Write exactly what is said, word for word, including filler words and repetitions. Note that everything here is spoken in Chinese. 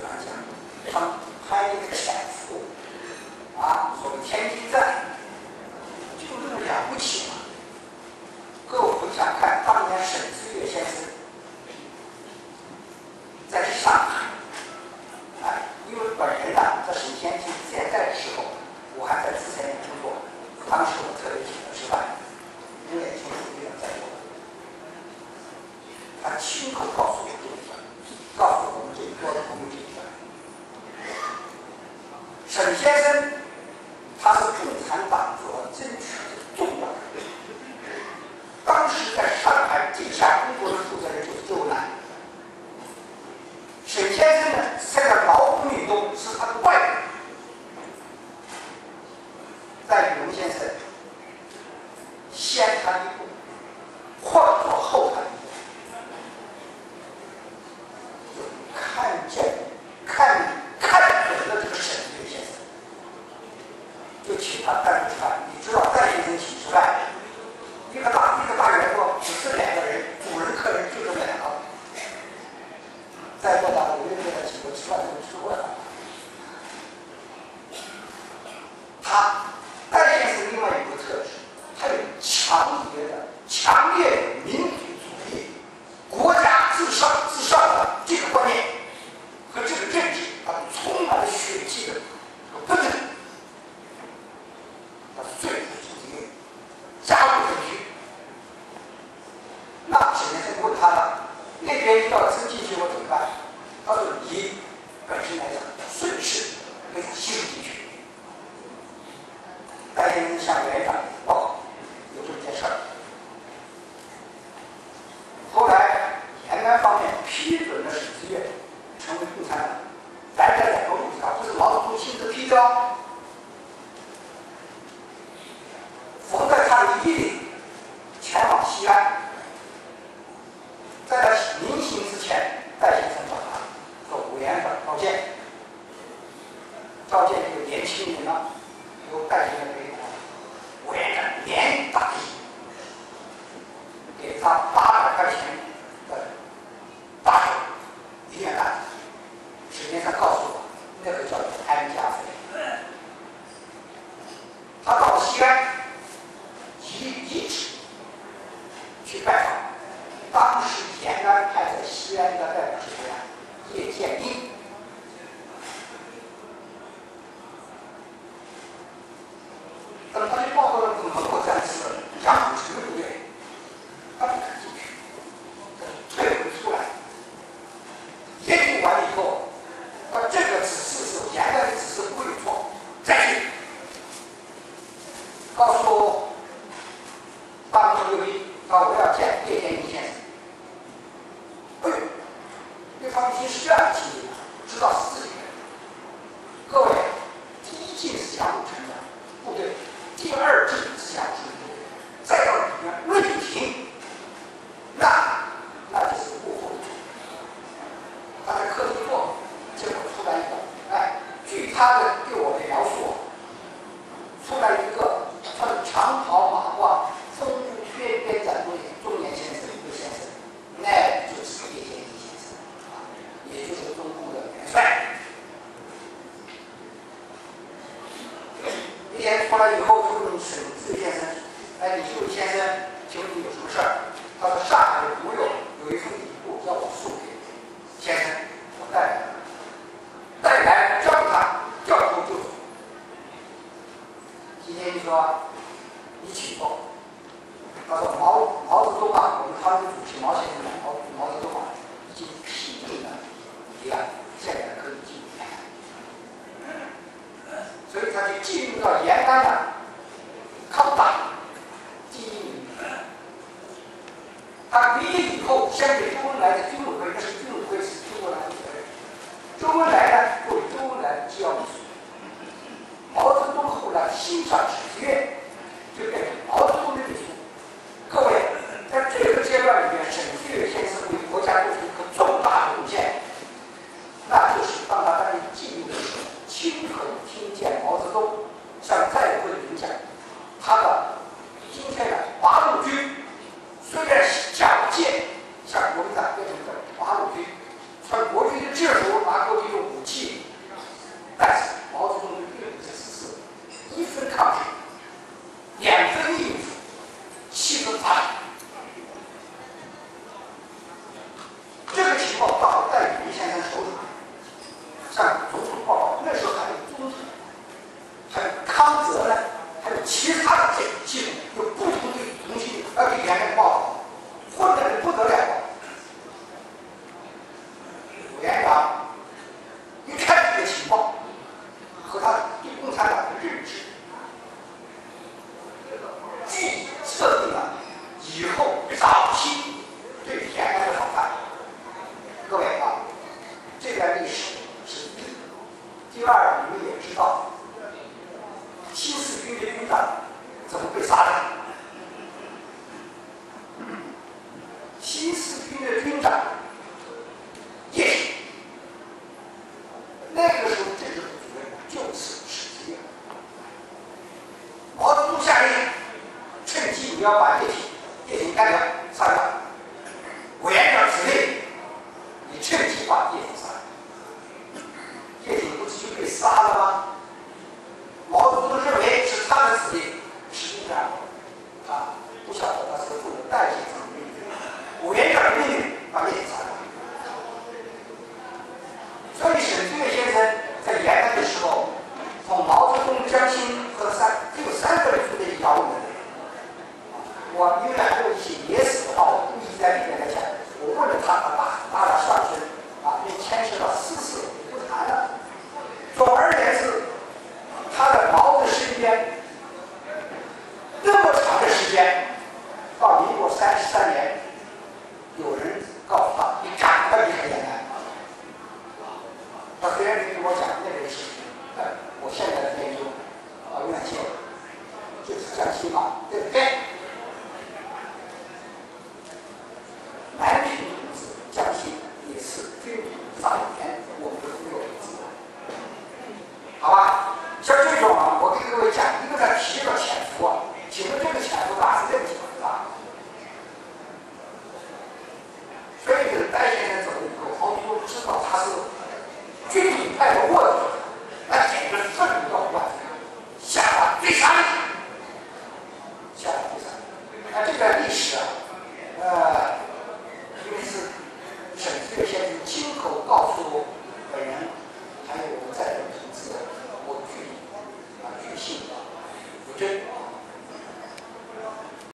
来讲，他们拍那个潜伏啊，所谓天津站，就那么了不起嘛。各位回想看，当年沈思岳先生在上海，啊，因为本人呢在沈先生健在的时候，我还在资产业工作，当时我特别请他吃饭，因为请副局长在座，他亲口告诉我这一段，告诉我们这一桌的朋友这一段。沈先生他是共产党所争取的重要的人，当时在上海地下工作的负责人就是周恩来。沈先生呢，参加劳工运动是他的外人，在李龙先生先他一步，或者说后他一步，就看见看看准了这个沈岳先生，就请他单独吃饭。你知道戴先生请吃饭，一个大一个大圆桌，只是两个人，主人客人就这么两个。在座的我认识的几个吃饭都吃过了。他戴先生另外一个特质，他有强烈的、强烈的民族主义、国家至上至上的这个观念和这个政治，他充满了血气的不正，他最后主义加入进去。那沈先生问他了，那边要真进去我怎么办？他说你本身来讲顺势可以吸入进去。戴先生向园长报告有这么件事儿。后来延安方面批准了沈思岳成为共产党，来来来都不知道，这是毛泽东亲自批的哦。冯在他的衣领前往西安，在他临行之前，戴先生找他说：“委员长召见。”召见这个年轻人呢，由戴先生陪同，委员长连大礼，给他八百块钱的大手一元大礼。沈先生告诉我，那个叫安家费。他到西安，一一直去拜访。当时延安派在西安的代表是谁啊？叶剑英。等他去报告了共和国战士杨虎城的部队，他不敢进去，退回出来。研究完了以后，他这个指示是延安的指示不会有错，再去告诉当时刘一，说我要见叶剑英先生。哎呦，对方已经是这样的经历了，知道是自己人。各位，第一进是杨虎城的部队，第二进是杨虎城的部队，再到里面瑞平，那那就是幕后。他在客厅坐，结果出来一个，哎，据他的对我的描述，出来一个穿着长袍马褂、风度翩翩的中年先生，一个先生，那就是叶剑英先生啊，也就是中共的元帅。那天出来以后，就问沈志先生：“哎，李秀先生，请问你有什么事儿？”他说：“上海的朋友有一封礼物要我送给先生，我带来了。带来交给他，掉头就走。”今天你说，你请坐。他说毛毛泽东啊，我们他们主席毛先生讲，毛毛泽东啊，已经批定了你啊，现在可以进入延安，所以他就进入到延安了，抗打第一名。他毕业以后，先给周恩来的军委会，那是军委会是周恩来的责任。周恩来呢，作为周恩来的机要秘书。毛泽东后来欣赏沈思岳，就变成毛泽东的秘书。各位，在这个阶段里面，沈思岳先生为国家做出一个重大的贡献，那就是当他担任纪律的时候，亲口听见毛泽东向在会演讲，他的今天的八路军虽然假借向国民党变成了八路军，穿国军的制服，拿国军的武历史是第一。第二，你们也知道，新四军的军长怎么被杀的？新四军的军长叶挺，那个时候政治部主任就是史子业。毛泽东下令，趁机你要把叶挺叶挺干掉杀掉。委员长指令，你趁机把叶挺杀掉。叶挺不是就被杀了吗？毛泽东认为是他的指令，实际上啊不晓得他是负有代罪责任。委员长命令把叶挺杀掉。所以沈子岳先生在延安的时候，从毛泽东、江青和三只有三个人住在一条路的。我因为还有一些野史的话，我故意在里面来讲。我问了他，他大大大上身啊，并牵涉到私事，不谈了。总而言之，他在毛的身边那么长的时间，到民国三十三年，有人告诉他：“你赶快离开延安。”他虽然没跟我讲那个事情，但我现在的研究啊，院线就是江青嘛，对不对？南平同志江青也是军统上年，我们都没有知道，好吧？像这种啊，我给各位讲，一个在提了潜伏啊，请问这个潜伏法是对不起吧？所以这个戴先生走了以后，好多都知道他是军统派的卧底。